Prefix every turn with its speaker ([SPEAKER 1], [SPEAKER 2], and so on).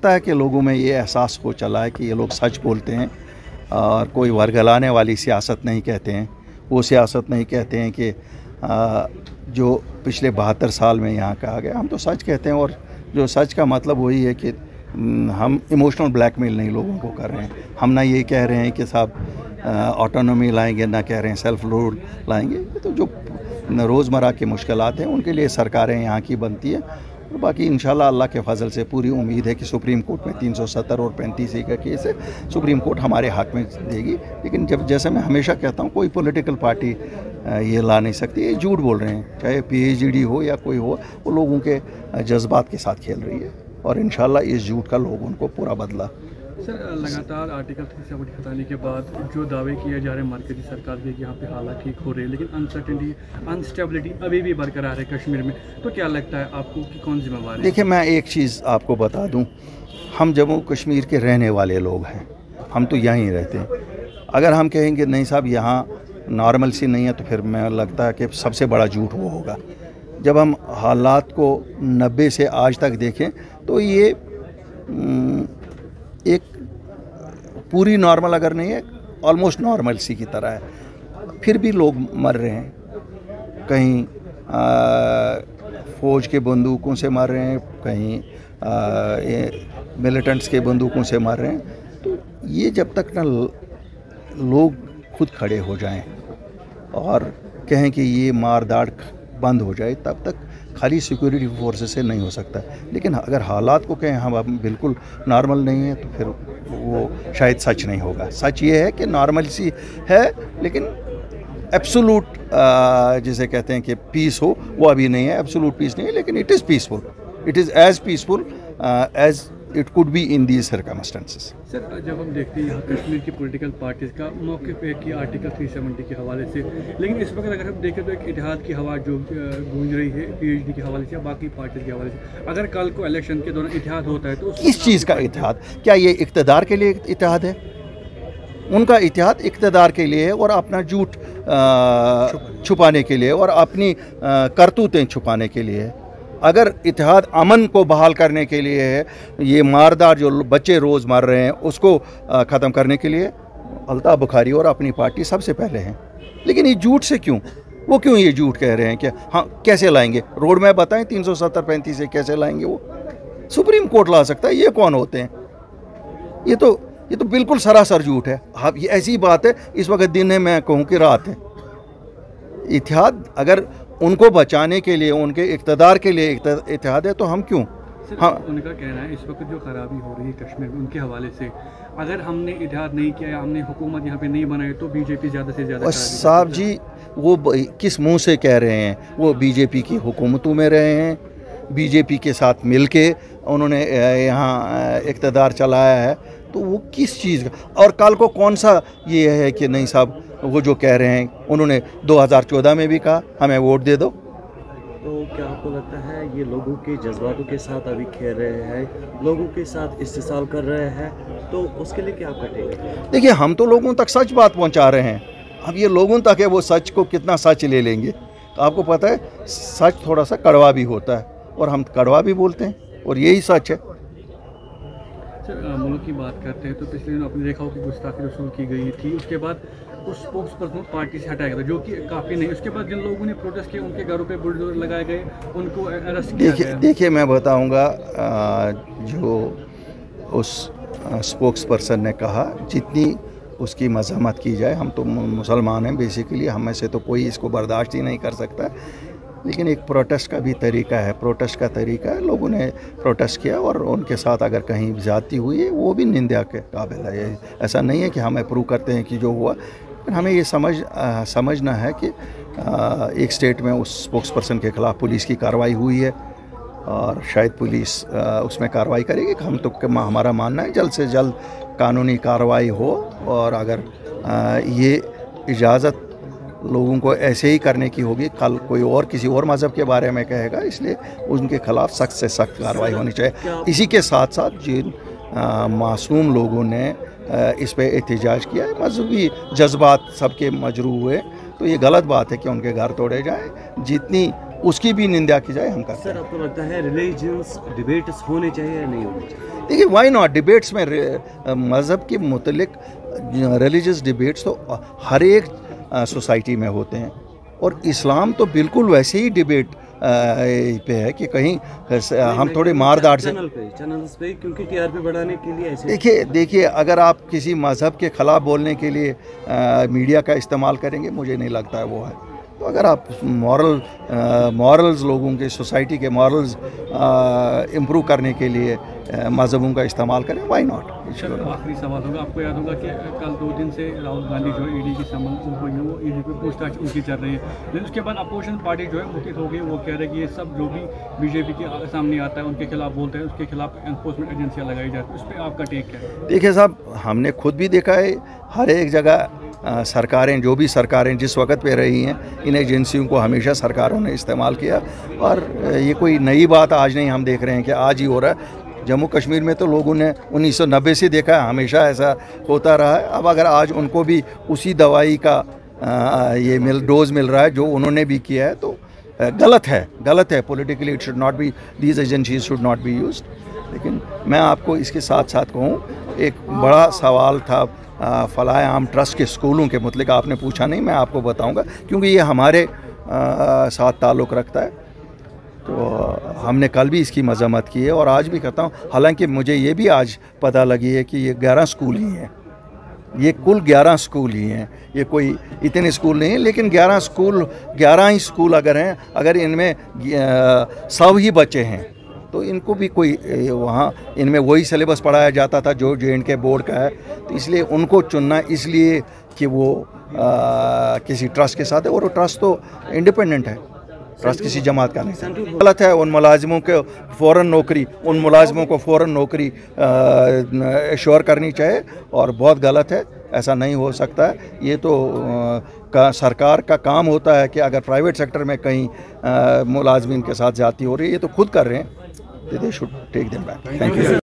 [SPEAKER 1] लगता है कि लोगों में ये एहसास हो चला है कि ये लोग सच बोलते हैं और कोई वर्गलाने वाली सियासत नहीं कहते हैं। वो सियासत नहीं कहते हैं कि जो पिछले 72 साल में यहाँ कहा गया। हम तो सच कहते हैं, और जो सच का मतलब वही है कि हम इमोशनल ब्लैकमेल नहीं लोगों को कर रहे हैं। हम ना ये कह रहे हैं कि साहब ऑटोनॉमी लाएंगे, ना कह रहे हैं सेल्फ रूल लाएंगे। तो जो रोज़मर्रा की मुश्किलात हैं उनके लिए सरकारें यहाँ की बनती है। और बाकी इंशाल्लाह अल्लाह के फजल से पूरी उम्मीद है कि सुप्रीम कोर्ट में 370 और 35 का केस है, सुप्रीम कोर्ट हमारे हक में देगी। लेकिन जैसे मैं हमेशा कहता हूँ, कोई पॉलिटिकल पार्टी ये ला नहीं सकती। ये झूठ बोल रहे हैं, चाहे PhD हो या कोई हो, वो लोगों के जज्बात के साथ खेल रही है और इंशाल्लाह इस झूठ का लोग उनको पूरा बदला।
[SPEAKER 2] सर, लगातार आर्टिकल 370 हटाने के बाद जो दावे किए जा रहे हैं मरकजी सरकार के कि यहाँ पे हालात ठीक हो रहे हैं, लेकिन अनसर्टेनिटी अनस्टेबिलिटी अभी भी बरकरार है कश्मीर में, तो क्या लगता है आपको कि कौन जिम्मेवार है?
[SPEAKER 1] देखिए, मैं एक चीज़ आपको बता दूं, हम जम्मू कश्मीर के रहने वाले लोग हैं, हम तो यहीं रहते हैं। अगर हम कहेंगे नहीं साहब यहाँ नॉर्मल सी नहीं है, तो फिर मैं लगता है कि सबसे बड़ा झूठ वो होगा। जब हम हालात को 90 से आज तक देखें तो ये एक पूरी नॉर्मल अगर नहीं है, ऑलमोस्ट नॉर्मल सी की तरह है। फिर भी लोग मर रहे हैं, कहीं फ़ौज के बंदूकों से मर रहे हैं, कहीं मिलिटेंट्स के बंदूकों से मर रहे हैं। तो ये जब तक ना लोग खुद खड़े हो जाएं और कहें कि ये मार दाड़ बंद हो जाए, तब तक खाली सिक्योरिटी फोर्सेस से नहीं हो सकता। लेकिन अगर हालात को कहें हम अब बिल्कुल नॉर्मल नहीं है, तो फिर वो शायद सच नहीं होगा। सच ये है कि नॉर्मल सी है, लेकिन एब्सोलूट जिसे कहते हैं कि पीस हो, वो अभी नहीं है। एब्सोलूट पीस नहीं है, लेकिन it is peaceful, it is as peaceful as it could be in these circumstances.
[SPEAKER 2] Sir, जब हम देखते हैं यहाँ कश्मीर की पॉलिटिकल पार्टीज़ का मौके पे कि आर्टिकल 370 के हवाले से, लेकिन इस वक्त अगर हम देखें तो एक इतिहाद की हवा जो गूंज रही है PhD के हवाले से या बाकी पार्टीज़ के हवाले से। अगर कल को इलेक्शन के दौरान इतिहाद होता है तो
[SPEAKER 1] किस चीज़ का इतिहाद? क्या ये इक़्तिदार के लिए इतिहाद है? उनका इतिहाद इक़्तिदार के लिए है और अपना झूठ छुपाने के लिए और अपनी करतूतें छुपाने के लिए है। अगर इतिहाद अमन को बहाल करने के लिए है, ये मारदार जो बच्चे रोज़ मार रहे हैं उसको ख़त्म करने के लिए, अल्ताफ़ बुखारी और अपनी पार्टी सबसे पहले हैं। लेकिन ये झूठ से क्यों? वो क्यों ये झूठ कह रहे हैं कि हाँ कैसे लाएंगे? रोड मैप बताएं, 370-35 से कैसे लाएंगे? वो सुप्रीम कोर्ट ला सकता है। ये कौन होते हैं? ये तो बिल्कुल सरासर झूठ है। अब ये ऐसी बात है, इस वक्त दिन है, मैं कहूँ कि रात है। इतिहाद अगर उनको बचाने के लिए, उनके इक़्तिदार के लिए इतिहाद है, तो हम क्यों?
[SPEAKER 2] हाँ, उनका कहना है इस वक्त जो खराबी हो रही है कश्मीर में उनके हवाले से, अगर हमने इतिहाद नहीं किया, हमने हुकूमत यहाँ पे नहीं बनाई, तो बीजेपी ज़्यादा से ज़्यादा।
[SPEAKER 1] साहब जी, वो किस मुंह से कह रहे हैं? वो बीजेपी की हुकूमतों में रहे हैं, बीजेपी के साथ मिलके उन्होंने यहाँ इक़्तिदार चलाया है, तो वो किस चीज़ का? और कल को कौन सा ये है कि नहीं साहब, वो जो कह रहे हैं, उन्होंने 2014 में भी कहा हमें वोट दे दो।
[SPEAKER 3] तो क्या आपको लगता है ये लोगों के जज्बातों के साथ अभी खेल रहे हैं, लोगों के साथ इस्तेसाल कर रहे हैं, तो उसके लिए क्या करेंगे?
[SPEAKER 1] देखिए, हम तो लोगों तक सच बात पहुंचा रहे हैं। अब ये लोगों तक है, वो सच को कितना सच ले लेंगे। तो आपको पता है, सच थोड़ा सा कड़वा भी होता है और हम कड़वा भी बोलते हैं, और यही सच है।
[SPEAKER 2] सर, मुल्क की बात करते हैं तो पिछले दिनों आपने देखा हो कि गुस्ताखी रसूल की गई थी, उसके बाद उस स्पोक्स पर्सन पार्टी से हटाया गया, जो कि काफ़ी नहीं। उसके बाद जिन लोगों ने प्रोटेस्ट किया उनके घरों पे बुलडोजर लगाए गए, उनको अरेस्ट किया गया।
[SPEAKER 1] देखिए, मैं बताऊंगा, जो उस स्पोक्स पर्सन ने कहा, जितनी उसकी मज़म्मत की जाए, हम तो मुसलमान हैं बेसिकली, हम में से तो कोई इसको बर्दाश्त ही नहीं कर सकता। लेकिन एक प्रोटेस्ट का भी तरीका है, प्रोटेस्ट का तरीका है। लोगों ने प्रोटेस्ट किया और उनके साथ अगर कहीं ज़्यादती हुई है, वो भी निंदा के काबिल है। ऐसा नहीं है कि हम अप्रूव करते हैं कि जो हुआ, लेकिन हमें ये समझना है कि एक स्टेट में उस स्पोक्स पर्सन के ख़िलाफ़ पुलिस की कार्रवाई हुई है और शायद पुलिस उसमें कार्रवाई करेगी। हम तो हमारा मानना है जल्द से जल्द कानूनी कार्रवाई हो, और अगर ये इजाज़त लोगों को ऐसे ही करने की होगी, कल कोई और किसी और मज़हब के बारे में कहेगा, इसलिए उनके ख़िलाफ़ सख्त से सख्त कार्रवाई होनी चाहिए। इसी के साथ साथ जिन मासूम लोगों ने इस पे एहतजाज किया है, मजहबी जज्बात सबके मजरूह हुए, तो ये गलत बात है कि उनके घर तोड़े जाएं। जितनी उसकी भी निंदा की जाए, हम करते
[SPEAKER 3] सर, आपको लगता है रिलीजियस डिबेट्स होने चाहिए या नहीं होने चाहिए?
[SPEAKER 1] हैं। देखिए, वाई नॉट, डिबेट्स में मज़हब के मुतलिक रिलीजियस डिबेट्स तो हर एक सोसाइटी में होते हैं, और इस्लाम तो बिल्कुल वैसे ही डिबेट पे है कि कहीं हम थोड़े मारदार से
[SPEAKER 3] चैनल्स पे, क्योंकि टीआरपी बढ़ाने के लिए ऐसे
[SPEAKER 1] देखिए अगर आप किसी मज़हब के ख़िलाफ़ बोलने के लिए मीडिया का इस्तेमाल करेंगे, मुझे नहीं लगता है वो है। तो अगर आप मॉरल्स लोगों के, सोसाइटी के मॉरल्स इम्प्रूव करने के लिए मज़हबों का इस्तेमाल करें, वाई नॉट।
[SPEAKER 2] सर, आखिरी सवाल होगा, आपको याद होगा कि कल 2 दिन से राहुल गांधी जो ईडी की समन हुई है, वो ईडी पे पूछताछ उनकी चल रही है, लेकिन उसके बाद अपोजिशन पार्टी जो है मुक्त हो गई। वो कह रहे हैं कि ये सब जो भी बीजेपी के सामने आता है उनके खिलाफ बोलते हैं, उसके खिलाफ एनफोर्समेंट एजेंसियाँ लगाई जाती है। उस पर आपका टेक क्या है?
[SPEAKER 1] देखिए साहब, हमने खुद भी देखा है हर एक जगह सरकारें, जो भी सरकारें जिस वक्त पे रही हैं, इन एजेंसियों को हमेशा सरकारों ने इस्तेमाल किया, और ये कोई नई बात आज नहीं हम देख रहे हैं कि आज ही हो रहा है। जम्मू कश्मीर में तो लोगों ने 1990 से देखा है, हमेशा ऐसा होता रहा है। अब अगर आज उनको भी उसी दवाई का डोज मिल रहा है जो उन्होंने भी किया है, तो गलत है। Politically it should not be, these agencies should not be used. लेकिन मैं आपको इसके साथ साथ कहूँ, एक बड़ा सवाल था फलाह आम ट्रस्ट के स्कूलों के मतलब, आपने पूछा नहीं, मैं आपको बताऊंगा क्योंकि ये हमारे साथ ताल्लुक़ रखता है। तो हमने कल भी इसकी मज़म्मत की है और आज भी करता हूँ। हालांकि मुझे ये भी आज पता लगी है कि ये 11 स्कूल ही हैं, ये कुल 11 स्कूल ही हैं, ये कोई इतने स्कूल नहीं हैं, लेकिन 11 ही स्कूल अगर हैं, अगर इनमें 100 ही बच्चे हैं, तो इनको भी कोई वहाँ इनमें वही सिलेबस पढ़ाया जाता था जो J&K बोर्ड का है। तो इसलिए उनको चुनना इसलिए कि वो किसी ट्रस्ट के साथ है, और वो ट्रस्ट तो इंडिपेंडेंट है, ट्रस्ट किसी जमात का नहीं। गलत है उन मुलाजिमों को फ़ौरन नौकरी एश्योर करनी चाहिए, और बहुत गलत है, ऐसा नहीं हो सकता है। ये तो सरकार का काम होता है कि अगर प्राइवेट सेक्टर में कहीं मुलाजिमीन के साथ ज़्यादती हो रही है, ये तो खुद कर रहे हैं, they should take them back. Thank you.